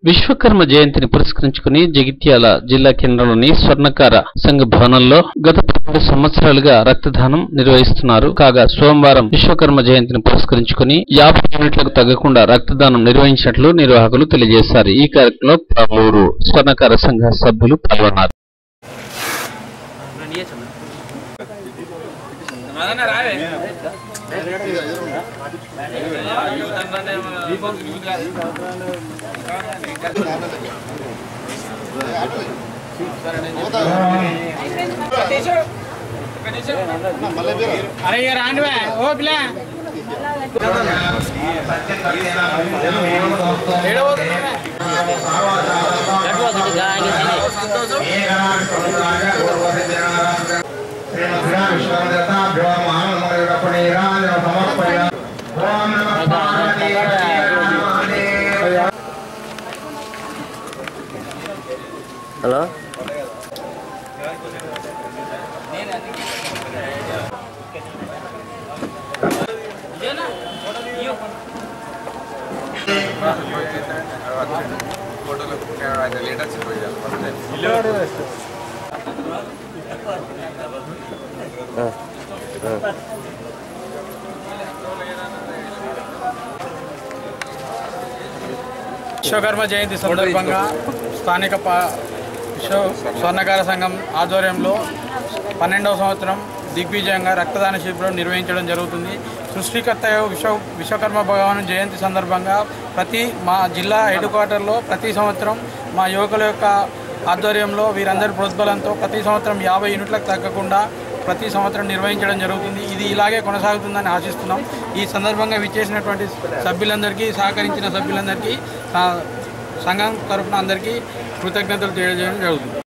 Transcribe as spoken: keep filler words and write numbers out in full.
విశ్వకర్మ జయంతిని పురస్కరించుకుని జగిత్యాల జిల్లా కేంద్రంలోని స్వర్ణకార సంఘ భవనంలో గత పన్నెండు సంవత్సరాలుగా రక్తదానం నిర్వహిస్తున్నారు. కాగా సోమవారం విశ్వకర్మ జయంతిని పురస్కరించుకుని యాభై యూనిట్లకు తగ్గకుండా రక్తదానం నిర్వహించినట్లు నిర్వాహకులు తెలియజేశారు. ఈ కార్యక్రమంలో పలువురు స్వర్ణకార సంఘ సభ్యులు పాల్గొన్నారు. अरे ये रांडवा ओ पिला हेलो విశ్వకర్మ జయంతి సందర్భంగా స్థానిక విశ్వ స్వర్ణకార సంఘం ఆధ్వర్యంలో పన్నెండవ సంవత్సరం దిగ్విజయంగా రక్తదాన శిబిరం నిర్వహించడం జరుగుతుంది. సృష్టికర్త విశ్వ విశ్వకర్మ భగవాన్ జయంతి సందర్భంగా ప్రతి మా జిల్లా హెడ్ క్వార్టర్లో ప్రతి సంవత్సరం మా యువకుల యొక్క ఆధ్వర్యంలో వీరందరి ప్రోద్బలంతో ప్రతి సంవత్సరం యాభై యూనిట్లకు తగ్గకుండా ప్రతి సంవత్సరం నిర్వహించడం జరుగుతుంది. ఇది ఇలాగే కొనసాగుతుందని ఆశిస్తున్నాం. ఈ సందర్భంగా విచ్చేసినటువంటి సభ్యులందరికీ, సహకరించిన సభ్యులందరికీ సంఘం తరఫున అందరికీ కృతజ్ఞతలు తెలియజేయడం జరుగుతుంది.